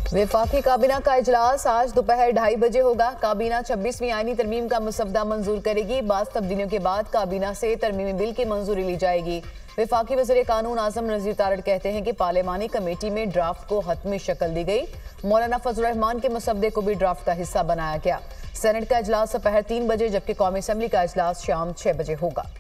वफाकी काबीना का इजलास आज दोपहर 2:30 बजे होगा। काबीना 26वीं आईनी तरमीम का मसवदा मंजूर करेगी। बाज़ तब्दीलियों के बाद काबीना से तरमीमी बिल की मंजूरी ली जाएगी। वफाकी वज़ीर कानून आज़म नज़ीर तारड़ कहते हैं कि पार्लिमानी कमेटी में ड्राफ्ट को हतमी शक्ल दी गई। मौलाना फजल रहमान के मसवदे को भी ड्राफ्ट का हिस्सा बनाया गया। सेनेट का इजलास दोपहर 3 बजे जबकि कौमी असम्बली का इजलास शाम 6 बजे होगा।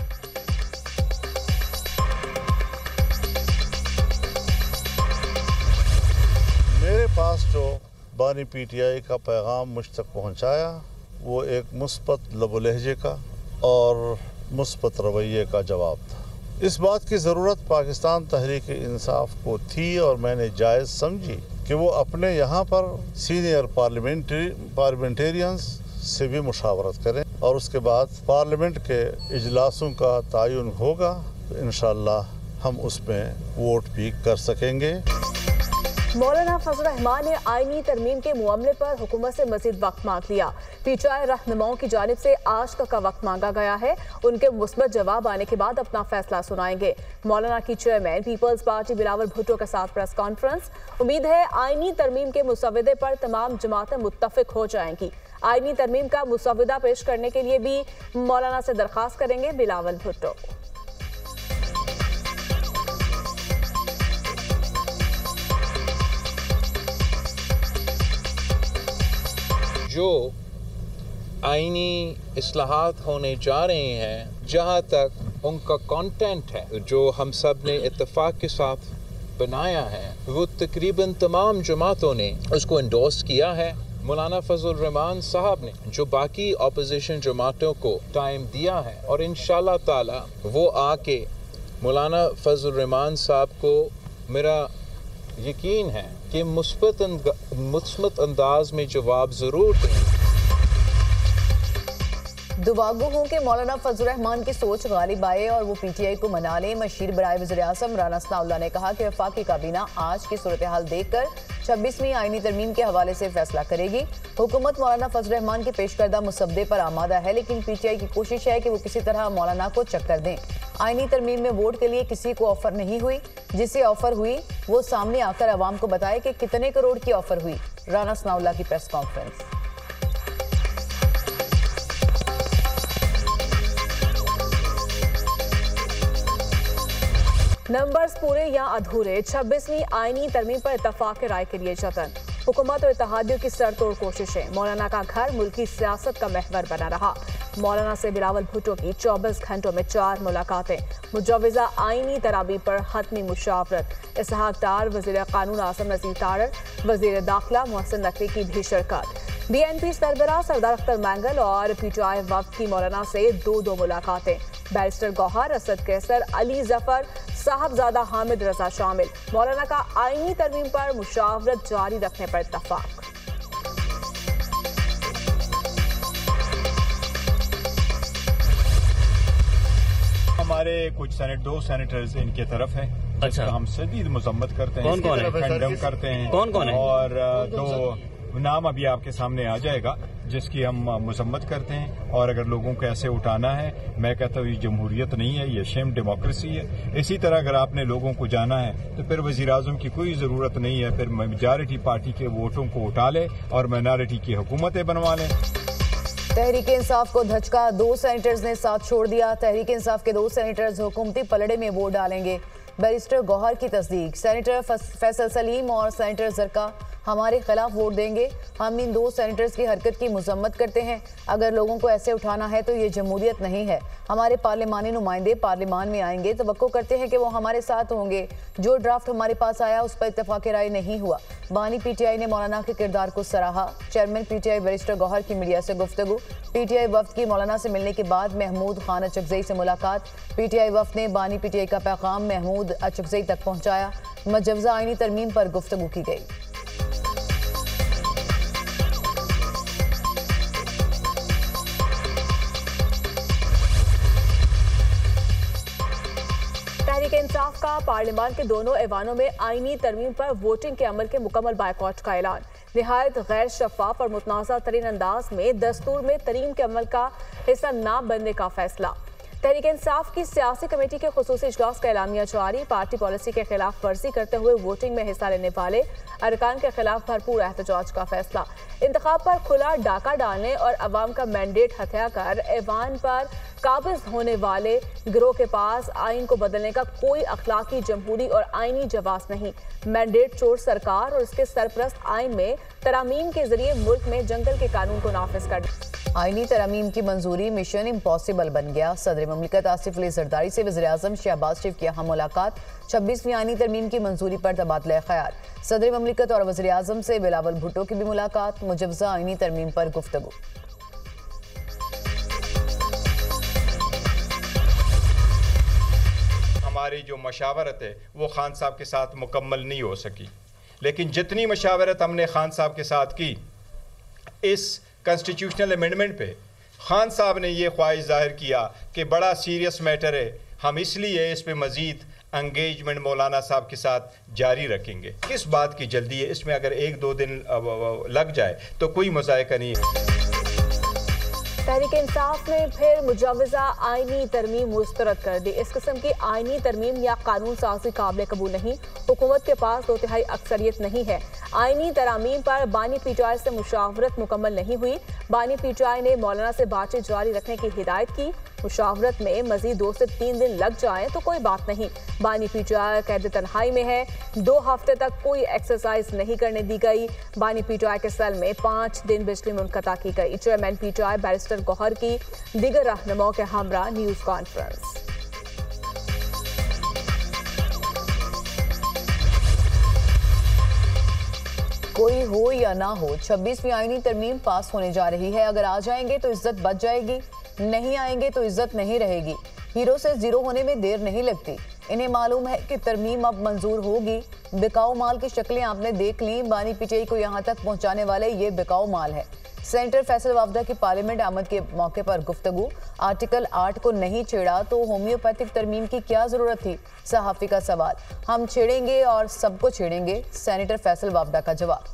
मेरे पास जो बानी पीटीआई का पैगाम मुझ तक पहुंचाया वो एक मुस्बत लबो लहजे का और मुस्बत रवैये का जवाब था। इस बात की ज़रूरत पाकिस्तान तहरीक इंसाफ को थी और मैंने जायज़ समझी कि वो अपने यहाँ पर सीनियर पार्लियामेंटेरियंस से भी मुशावरत करें और उसके बाद पार्लियामेंट के इजलासों का तयन होगा तो इंशाअल्लाह हम उसमें वोट भी कर सकेंगे। मौलाना फजल रहमान ने आईनी तरमीम के मामले पर हुकूमत से मजीद वक्त मांग लिया। पीटीआई रहनुमाओं की जानिब से आज तक का वक्त मांगा गया है। उनके मुस्बत जवाब आने के बाद अपना फैसला सुनाएंगे। मौलाना की chairman peoples party Bilawal Bhutto के साथ प्रेस कॉन्फ्रेंस। उम्मीद है आईनी तरमीम के मुसवदे पर तमाम जमातें मुत्तफिक हो जाएंगी। आईनी तरमीम का मुसवदा पेश करने के लिए भी मौलाना से दरख्वास्त करेंगे बिलावल भुट्टो। जो आईनी इस्लाहात होने जा रहे हैं, जहाँ तक उनका कंटेंट है जो हम सब ने इत्तेफाक के साथ बनाया है, वो तकरीबन तमाम जमातों ने उसको एंडोर्स किया है। मौलाना फजल रहमान साहब ने जो बाकी अपोजिशन जमातों को टाइम दिया है और इंशाल्लाह ताला वो आके मौलाना फजल रहमान साहब को मेरा यकीन है कि मुस्बत अंदाज में जवाब जरूर दें। दुबागो हूँ कि मौलाना फजल रहमान की सोच गालिब आए और वो पीटीआई को मना लें। मशीर बराए वज़ीर आज़म राना सनाउल्लाह ने कहा कि वफाकी काबीना आज की सूरत हाल देखकर 26वीं आईनी तरमीम के हवाले से फैसला करेगी। हुकूमत मौलाना फजल रहमान के पेश करदा मुसवदे पर आमादा है, लेकिन पीटीआई की कोशिश है कि वो किसी तरह मौलाना को चक्कर दें। आईनी तरमीम में वोट के लिए किसी को ऑफर नहीं हुई। जिसे ऑफर हुई वो सामने आकर अवाम को बताए कि कितने करोड़ की ऑफर हुई। राना सनाउल्लाह की प्रेस कॉन्फ्रेंस। नंबर्स पूरे या अधूरे, 26वीं आईनी तरमीम पर इत्तफाक राय के लिए जतन। हुकूमत और इत्तेहादियों की सरतोड़ कोशिशें। मौलाना का घर मुल्की सियासत का महवर बना रहा। मौलाना से बिलावल भुट्टो की 24 घंटों में 4 मुलाकातें। मुजवज़ा आईनी तराबी पर हतमी मुशावरत। इसहाक डार, वज़ीर कानून आज़म नज़ीर तारड़, वज़ीर दाखिला मोहसिन नकवी की भी शिरकत। BNP सरबराह सरदार अख्तर मैंगल और पीटीआई वफ्द की मौलाना से 2 मुलाकातें। बैरिस्टर गौहर, असद कैसर, अली जफर, साहबजादा हामिद रजा शामिल। मौलाना का आईनी तरमीम पर मुशावरत जारी रखने पर इत्तफाक। हमारे कुछ दो सेनेटर्स इनके तरफ हैं। अच्छा, हम शदीद मजम्मत करते हैं। कौन है? कंडम करते हैं। कौन है? और 2 नाम अभी आपके सामने आ जाएगा जिसकी हम मजम्मत करते हैं। और अगर लोगों को ऐसे उठाना है, मैं कहता हूँ ये जमहूरियत नहीं है, ये शेम डेमोक्रेसी है। इसी तरह अगर आपने लोगों को जाना है तो फिर वज़ीर आज़म की कोई ज़रूरत नहीं है। फिर मेजॉरिटी पार्टी के वोटों को उठा ले और माइनॉरिटी की हुकूमतें बनवा लें। तहरीक इंसाफ को धचका, 2 सेनेटर्स ने साथ छोड़ दिया। तहरीक इंसाफ के 2 सेनेटर्स हुकूमती पलड़े में वोट डालेंगे। बैरिस्टर गौहर की तस्दीक। सेनेटर फैसल सलीम और सेनेटर जरका हमारे खिलाफ वोट देंगे। हम इन 2 सेनेटर्स की हरकत की मजम्मत करते हैं। अगर लोगों को ऐसे उठाना है तो ये जमहूरियत नहीं है। हमारे पार्लिमानी नुमाइंदे पार्लिमान में आएंगे, तवक्को करते हैं कि वो हमारे साथ होंगे। जो ड्राफ्ट हमारे पास आया उस पर इत्तफाक राय नहीं हुआ। बानी पीटीआई ने मौलाना के किरदार को सराहा। चेयरमैन पीटीआई बैरिस्टर गौहर की मीडिया से गुफ्तगू। पीटीआई वफ्द की मौलाना से मिलने के बाद महमूद खान अचकजई से मुलाकात। पीटीआई वफ्द ने बानी पीटीआई का पैगाम महमूद अचकजई तक पहुंचाया। मुजवज़ा आईनी तरमीम पर गुफ्तगू की गई। तहरीक इंसाफ का पार्लियामान के दोनों ऐवानों में आईनी तरमीम पर वोटिंग के अमल के मुकम्मल बायकॉट का ऐलान। निहायत गैर शफाफ और मुतनाज़ा तरीन अंदाज में दस्तूर में तरीन के अमल का हिस्सा न बनने का फैसला। तहरीक इंसाफ की सियासी कमेटी के खुसूसी इजलास का एलामिया जारी। पार्टी पॉलिसी के खिलाफ वर्जी करते हुए वोटिंग में हिस्सा लेने वाले अरकान के खिलाफ भरपूर एहतजाज का फैसला। इंतखाब पर खुला डाका डालने और अवाम का मैंडेट हत्या कर ऐवान पर काबिज होने वाले गिरोह के पास आइन को बदलने का कोई अखलाकी, जमहूरी और आइनी जवाब नहीं। मैंडेट चोर सरकार और इसके सरपरस्त आइन में तरामीम के जरिए मुल्क में जंगल के कानून को नाफिज कर आईनी तरामीम की मंजूरी मिशन इम्पॉसिबल बन गया। सदर ममलिकत आसिफ अली जरदारी से वज़ीर-ए-आज़म शहबाज शरीफ की अहम मुलाकात। 26वीं आईनी तरमीम की मंजूरी पर तबादला ख्याल। सदर ममलिकत और वज़ीर-ए-आज़म से बिलावल भुट्टो की भी मुलाकात। मुजवज़ा आईनी तरमीम पर गुफ्तगू। हमारी जो मशावरत है वो खान साहब के साथ मुकम्मल नहीं हो सकी, लेकिन जितनी मशावरत हमने खान साहब के साथ की इस कॉन्स्टिट्यूशनल अमेंडमेंट पे, खान साहब ने ये ख्वाहिश जाहिर किया कि बड़ा सीरियस मैटर है, हम इसलिए इस पे मज़ीद एंगेजमेंट मौलाना साहब के साथ जारी रखेंगे। किस बात की जल्दी है, इसमें अगर 1-2 दिन लग जाए तो कोई मज़ायका नहीं है। तहरीक इंसाफ ने फिर मुजवज़ा आइनी तरमीम मुस्तरद कर दी। इस किस्म की आइनी तरमीम या कानून साजी काबिल कबूल नहीं। हुकूमत के पास 2/3 अक्सरियत नहीं है। आइनी तरामीम पर बानी पीटीआई से मुशावरत मुकम्मल नहीं हुई। बानी पीटीआई ने मौलाना से बातचीत जारी रखने की हिदायत की। मुशावरत में मजीद 2 से 3 दिन लग जाएं तो कोई बात नहीं। बानी पीटीआई कैद तन्हाई में है। 2 हफ्ते तक कोई एक्सरसाइज नहीं करने दी गई। बानी पीटीआई के सेल में 5 दिन बिजली मुनक़ता की गई। चेयरमैन पीटीआई बैरिस्टर गौहर की दीगर रहनुमाओं के हमरा न्यूज़ कॉन्फ्रेंस। कोई हो या ना हो, 26वीं आईनी तरमीम पास होने जा रही है। अगर आ जाएंगे तो इज्जत बच जाएगी, नहीं आएंगे तो इज्जत नहीं रहेगी। हीरो से जीरो होने में देर नहीं लगती। इन्हें मालूम है कि तरमीम अब मंजूर होगी। बिकाऊ माल की शक्लें आपने देख ली। बानी पीटीआई को यहाँ तक पहुँचाने वाले ये बिकाऊ माल है। सेनेटर फैसल वावदा की पार्लियामेंट आमद के मौके पर गुफ्तगू। आर्टिकल 8 को नहीं छेड़ा तो होम्योपैथिक तरमीम की क्या जरूरत थी? सहाफ़ी का सवाल। हम छेड़ेंगे और सबको छेड़ेंगे, सेनेटर फैसल वावदा का जवाब।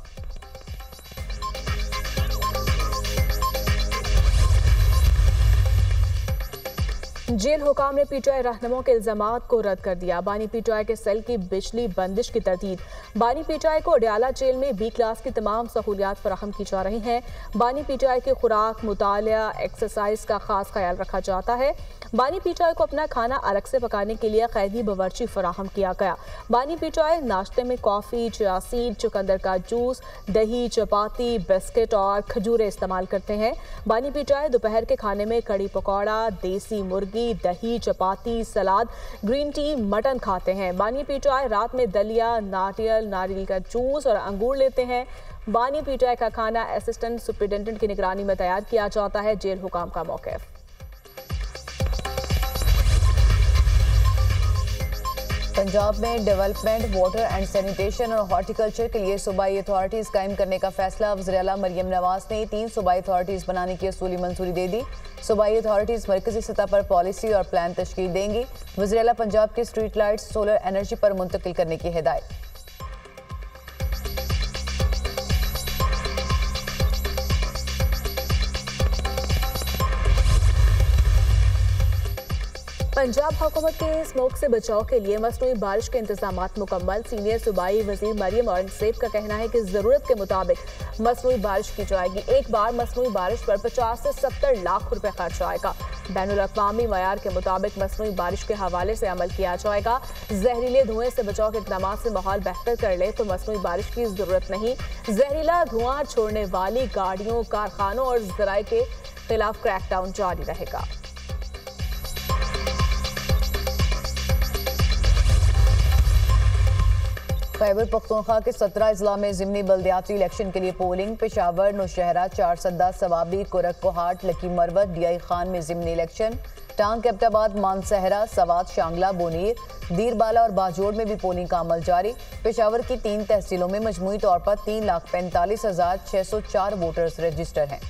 जेल हुकाम ने पीटीआई रहनुमाओं के इल्जामात को रद्द कर दिया। बानी पीटीआई के सेल की बिजली बंदिश की तरदीद। बानी पीटीआई को अडयाला जेल में B क्लास की तमाम सहूलियात फराहम की जा रही हैं। बानी पीटीआई की खुराक, मुतालिया, एक्सरसाइज का खास ख्याल रखा जाता है। बानी पीटीआई को अपना खाना अलग से पकाने के लिए कैदी बावर्ची फराहम किया गया। बानी पीटीआई नाश्ते में कॉफ़ी, चिया सीड, चुकंदर का जूस, दही, चपाती, बिस्किट और खजूरें इस्तेमाल करते हैं। बानी पीटीआई दोपहर के खाने में कड़ी पकौड़ा, देसी मुर्गी, दही, चपाती, सलाद, ग्रीन टी, मटन खाते हैं। बानी पीटीआई रात में दलिया, नारियल का जूस और अंगूर लेते हैं। बानी पीटीआई का खाना असिस्टेंट सुपरिटेंडेंट की निगरानी में तैयार किया जाता है। जेल हुकाम का मौक़िफ़। पंजाब में डेवलपमेंट, वाटर एंड सैनिटेशन और हॉर्टिकल्चर के लिए सूबाई अथॉरिटीज़ कायम करने का फैसला। वज़ीर आला मरियम नवाज ने 3 सूबाई अथॉरिटीज़ बनाने की असूली मंजूरी दे दी। सूबाई अथॉरिटीज़ मरकजी सतह पर पॉलिसी और प्लान तश्कील देंगी। वज़ीर आला पंजाब की स्ट्रीट लाइट्स सोलर एनर्जी पर मुंतकिल करने की हिदायत। पंजाब हुकूमत के स्मोक से बचाव के लिए मसनूई बारिश के इंतजामात मुकम्मल। सीनियर सूबाई वजीर मरियम औरंगजेब का कहना है कि जरूरत के मुताबिक मसनूई बारिश की जाएगी। एक बार मसनूई बारिश पर 50 से 70 लाख रुपए खर्च आएगा। बैनुल अक़वामी मयार के मुताबिक मसनूई बारिश के हवाले से अमल किया जाएगा। जहरीले धुएं से बचाव के इक़दाम से माहौल बेहतर कर ले तो मसनूई बारिश की जरूरत नहीं। जहरीला धुआं छोड़ने वाली गाड़ियों, कारखानों और ज़राए के खिलाफ क्रैकडाउन जारी रहेगा। खैबर पख्तूनख्वा के 17 अजला में ज़िमनी बल्दियाती इलेक्शन के लिए पोलिंग। पेशावर, नौशहरा, चारसदा, सवाबी, कुरक कोहाट, लकी मरवत, DI खान में ज़िमनी इलेक्शन। टांग, कैप्टाबाद, मानसहरा, सवात, शांगला, बोनीर, दीरबाला और बाजोड़ में भी पोलिंग का अमल जारी। पेशावर की 3 तहसीलों में मजमूई तौर पर 3,45,604 वोटर्स रजिस्टर हैं।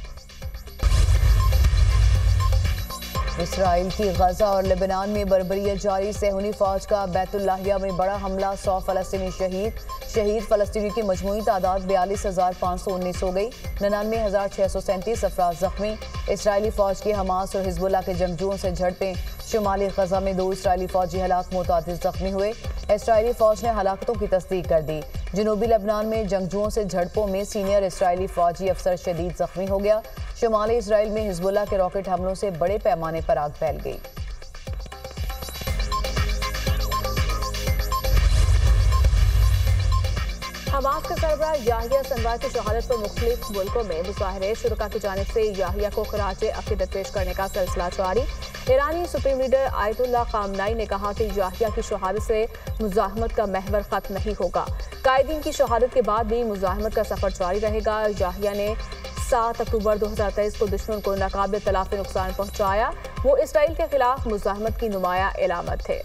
इसराइल की गजा और लेबनान में बर्बरियत जारी। सहूनी फौज का बैतुल्लाहिया में बड़ा हमला, 100 फलस्तीनी शहीद फलस्तीनी की मजमूई तादाद 42,519 हो गई। 99,637 अफराद जख्मी। इसराइली फौज की हमास और हिजबुल्लाह के जंगजुओं से झड़पें। शुमाली गजा में 2 इस्राइली फौजी हलाक, मुतादिद जख्मी हुए। इस्राइली फौज ने हलाकतों की तस्दीक कर दी। जनूबी लेबनान में जंगजुओं से झड़पों में सीनियर इस्राइली फौजी अफसर शदीद जख्मी हो गया। शुमाली इस्राइल में हिजबुल्लाह के रॉकेट हमलों से बड़े पैमाने पर आग फैल गई। हमास के सरबराह याहिया सिनवार की शहादत पर मुख्तलिफ मुल्कों में मुजाहरे, शुरका की जानिब से याहिया को खराज अकीदत पेश करने का सिलसिला जारी। ईरानी सुप्रीम लीडर आयतुल्लाह खामनाई ने कहा कि याहिया की शहादत से मुजाहमत का महवर खत्म नहीं होगा। कायदीन की शहादत के बाद भी मुजाहमत का सफर जारी रहेगा। याहिया ने 7 अक्टूबर 2023 को दुश्मन को नाकाबिल तलाफी नुकसान पहुंचाया। वो इसराइल के खिलाफ मुजाहमत की नुमाया इलामत थे।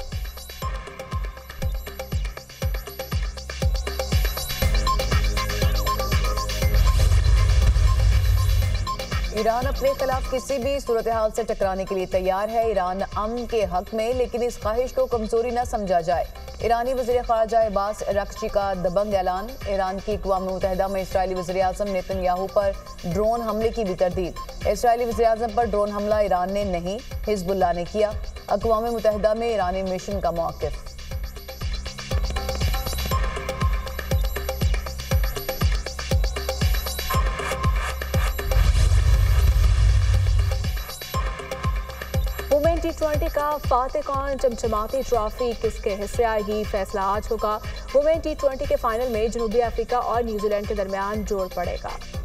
ईरान अपने खिलाफ किसी भी सूरत हाल से टकराने के लिए तैयार है। ईरान अमन के हक में, लेकिन इस ख्वाहिश को कमजोरी न समझा जाए। ईरानी वज़ीर ख़ारजा अब्बास अराग़ची का दबंग ऐलान। ईरान की अक़वाम मुत्तहिदा में इसराइली वज़ीर आज़म नेतन्याहू पर ड्रोन हमले की भी तरदीद। इसराइली वज़ीर आज़म पर ड्रोन हमला ईरान ने नहीं, हिज़्बुल्लाह ने किया। अक़वाम मुत्तहिदा में ईरानी मिशन का मौक़िफ़। वुमेन T20 का फातेह कौन, चमचमाती ट्रॉफी किसके हिस्से आएगी, फैसला आज होगा। वुमेन T20 के फाइनल में जनूबी अफ्रीका और न्यूजीलैंड के दरमियान जोड़ पड़ेगा।